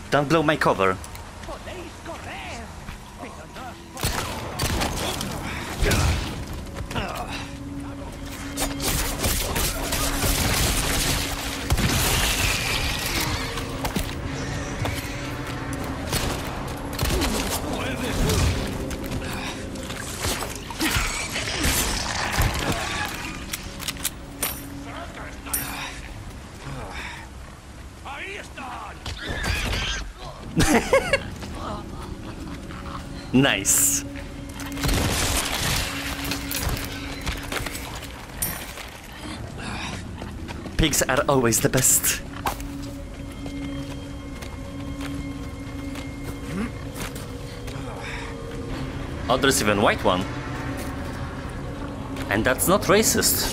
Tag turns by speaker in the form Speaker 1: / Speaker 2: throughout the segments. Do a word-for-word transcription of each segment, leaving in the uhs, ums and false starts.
Speaker 1: Don't blow my cover. Nice. Pigs are always the best. Oh, there's even white one. And that's not racist.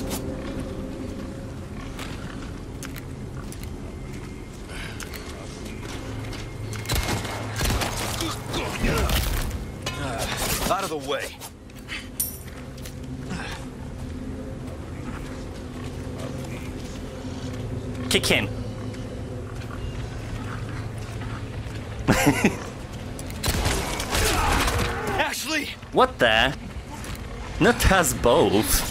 Speaker 2: Out of the way.
Speaker 1: Kick him.
Speaker 2: Ashley!
Speaker 1: What the? Not us both.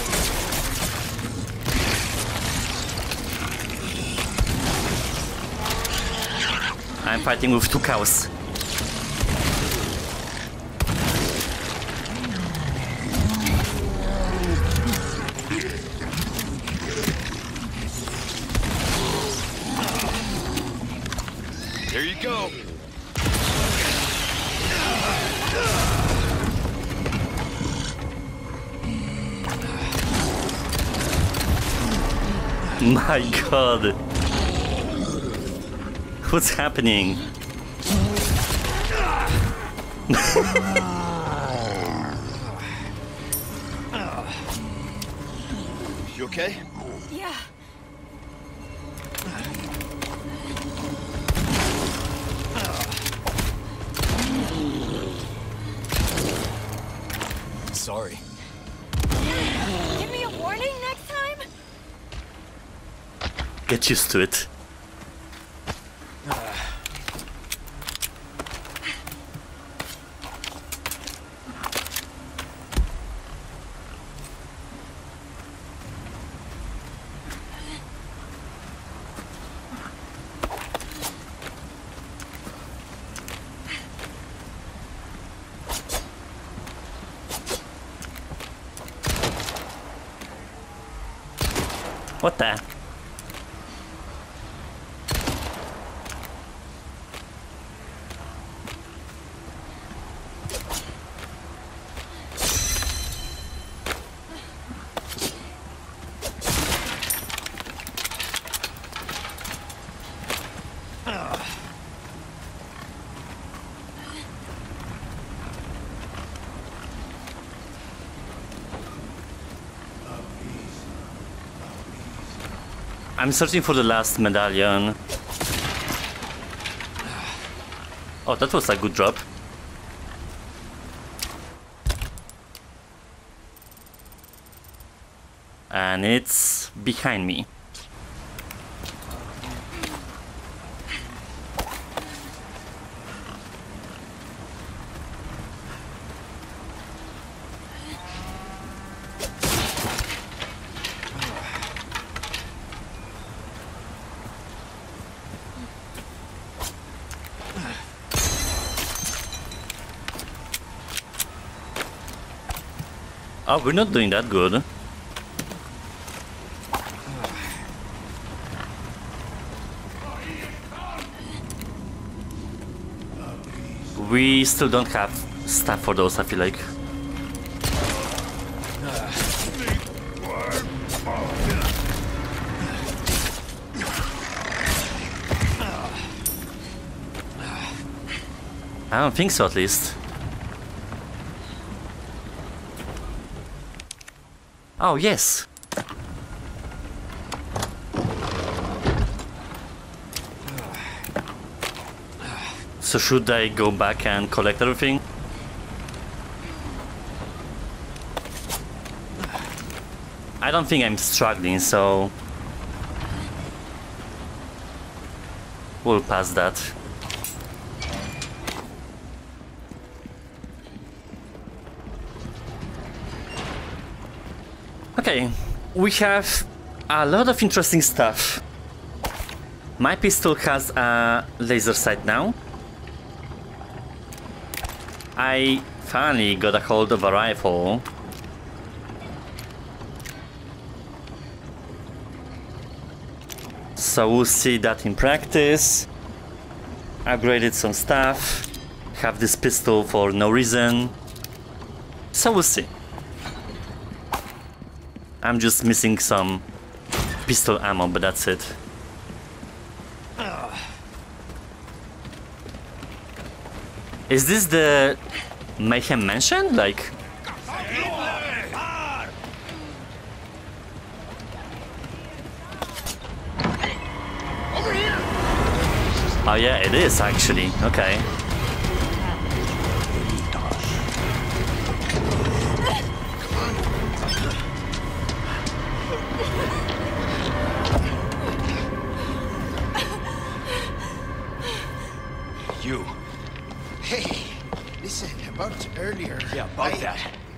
Speaker 1: I'm fighting with two cows.
Speaker 2: There you go.
Speaker 1: My god. What's happening?
Speaker 2: You okay?
Speaker 3: Yeah.
Speaker 2: Sorry.
Speaker 3: Give me a warning next time?
Speaker 1: Get used to it. What the? I'm searching for the last medallion. Oh, that was a good drop. And it's behind me. Oh, we're not doing that good. We still don't have stuff for those, I feel like. I don't think so, at least. Oh, yes. So should I go back and collect everything? I don't think I'm struggling, so we'll pass that. Okay, we have a lot of interesting stuff. My pistol has a laser sight now. I finally got a hold of a rifle. So we'll see that in practice. Upgraded some stuff. Have this pistol for no reason. So we'll see. I'm just missing some pistol ammo, but that's it. Is this the Mayhem Mansion? Like... Oh yeah, it is actually. Okay.
Speaker 2: You.
Speaker 4: Hey, listen, about earlier.
Speaker 2: Yeah, about
Speaker 4: I-
Speaker 2: that.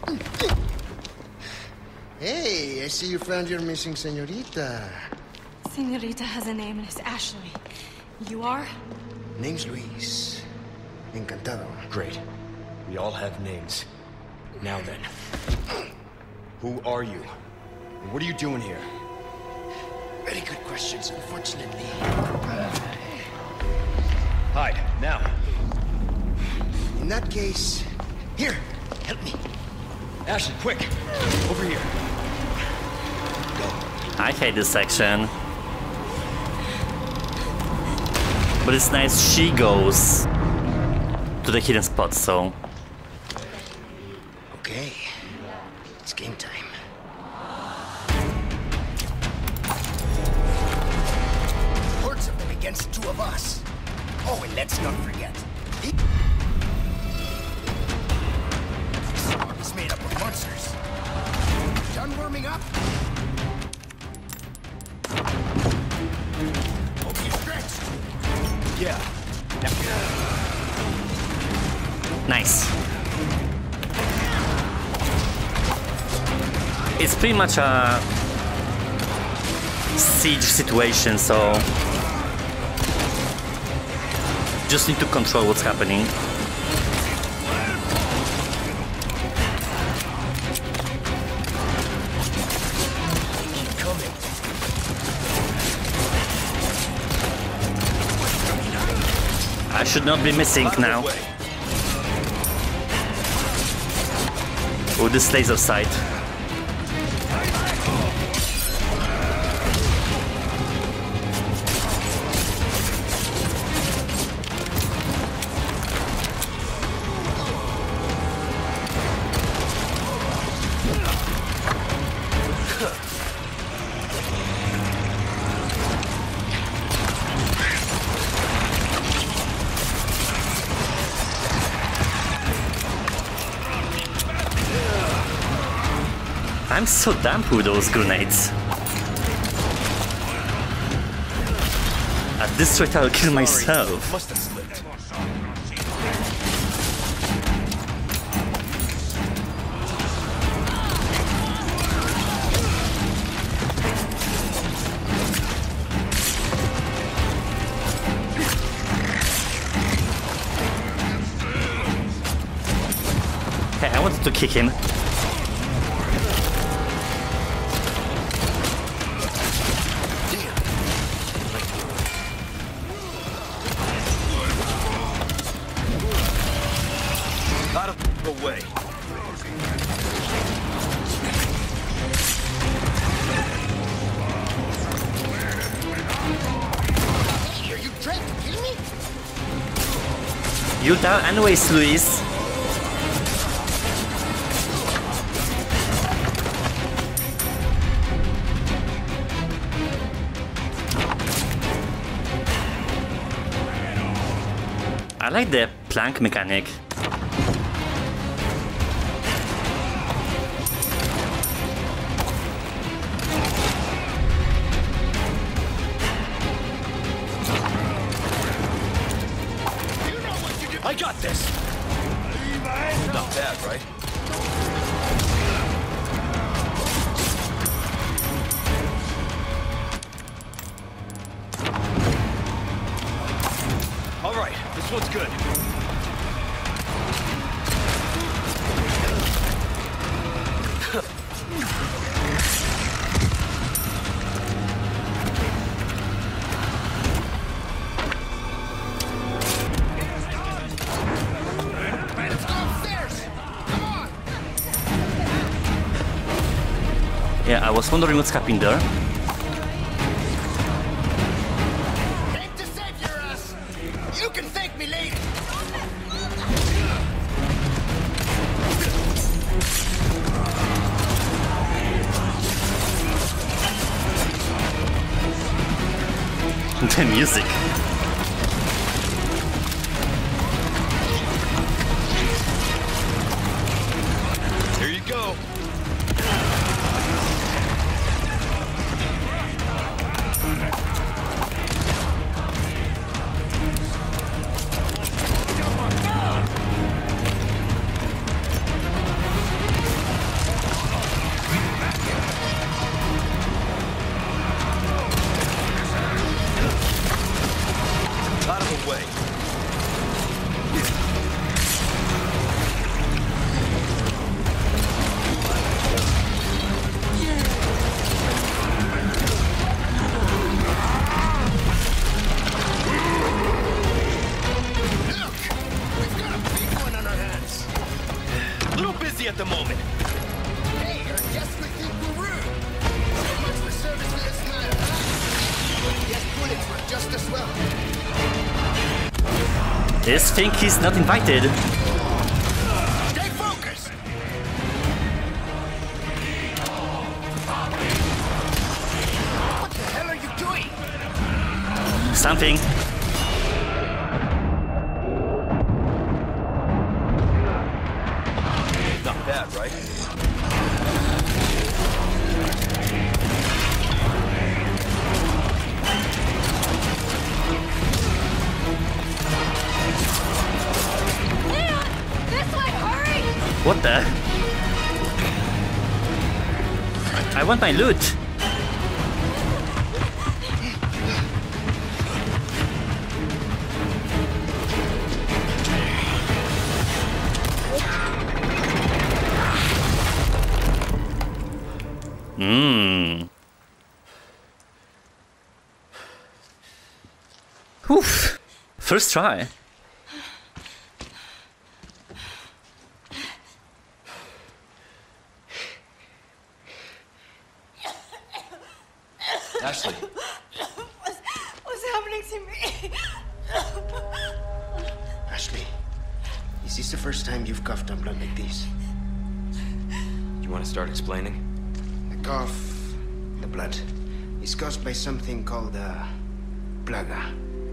Speaker 4: Hey, I see you found your missing señorita.
Speaker 3: Senorita has a name and it's Ashley. You are?
Speaker 4: Name's Luis. Encantado.
Speaker 2: Great. We all have names. Now then. Who are you? And what are you doing here?
Speaker 4: Very good questions, unfortunately.
Speaker 2: Hide, now.
Speaker 4: In that case, here, help me.
Speaker 2: Ashley, quick! Over here.
Speaker 1: I hate this section. But it's nice she goes to the hidden spot, so...
Speaker 4: Okay, it's game time. Hordes of them against two of us. Oh, and let's not forget. He is made up of monsters. Done warming up? Hope you stretched.
Speaker 2: Yeah.
Speaker 1: Nice. It's pretty much a siege situation, so just need to control what's happening.
Speaker 4: Keep coming.
Speaker 1: I should not be missing now. With this laser sight. I'm so damp with those grenades. At this rate I'll kill myself.
Speaker 2: Must have slipped.
Speaker 1: Hey, I wanted to kick him.
Speaker 2: Out of the way.
Speaker 4: Hey, are you trying to kill me?
Speaker 1: You down anyways, Luis. I like the plank mechanic.
Speaker 2: I got this! Not bad, right? All right, this one's good.
Speaker 1: Yeah, I was wondering what's happening there.
Speaker 4: Came to save your ass. You can thank me later.
Speaker 1: The music.
Speaker 2: Here you go. Out of the way.
Speaker 4: Look, we've got a big one on our hands.
Speaker 2: A little busy at the moment.
Speaker 4: Hey, I guess we think we're rude. So much for service with a smile, huh? Guess bullets were just as well.
Speaker 1: This think he's not invited.
Speaker 4: Stay focused. What the hell are you doing?
Speaker 1: Something.
Speaker 2: Not bad, right?
Speaker 3: Leon! This way, hurry!
Speaker 1: What the? I, I want my loot. Mmm. Oof. First try.
Speaker 2: Ashley.
Speaker 3: What's, what's happening to me?
Speaker 4: Ashley, is this the first time you've coughed up blood like this?
Speaker 2: You want to start explaining?
Speaker 4: The cough, the blood, is caused by something called a plaga.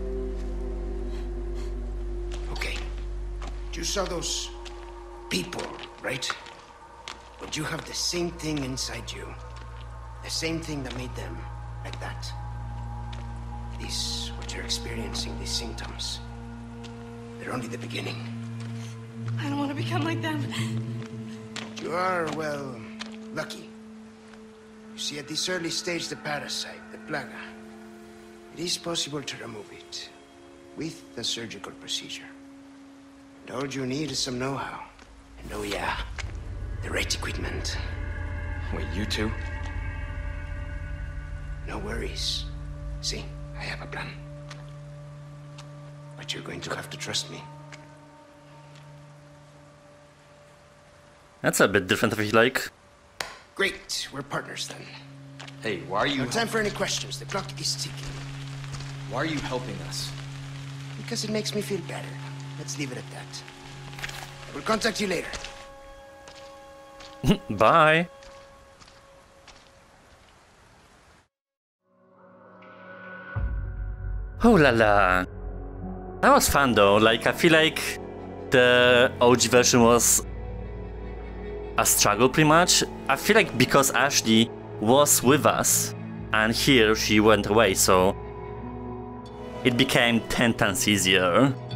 Speaker 4: Okay, you saw those people, right? But you have the same thing inside you. The same thing that made them like that. This, what you're experiencing, these symptoms, they're only the beginning.
Speaker 3: I don't want to become like them.
Speaker 4: You are, well, lucky. You see, at this early stage, the parasite, the plaga, it is possible to remove it with a surgical procedure. And all you need is some know-how. And oh yeah, the right equipment.
Speaker 2: Wait, you two?
Speaker 4: No worries. See, I have a plan. But you're going to have to trust me.
Speaker 1: That's a bit different, I feel like.
Speaker 4: Great, we're partners then.
Speaker 2: Hey, why are you...
Speaker 4: No time for any questions. The clock is ticking.
Speaker 2: Why are you helping us?
Speaker 4: Because it makes me feel better. Let's leave it at that. I will contact you later.
Speaker 1: Bye. Oh la la. That was fun though. Like, I feel like the O G version was a struggle pretty much. I feel like because Ashley was with us and here she went away, so it became ten times easier.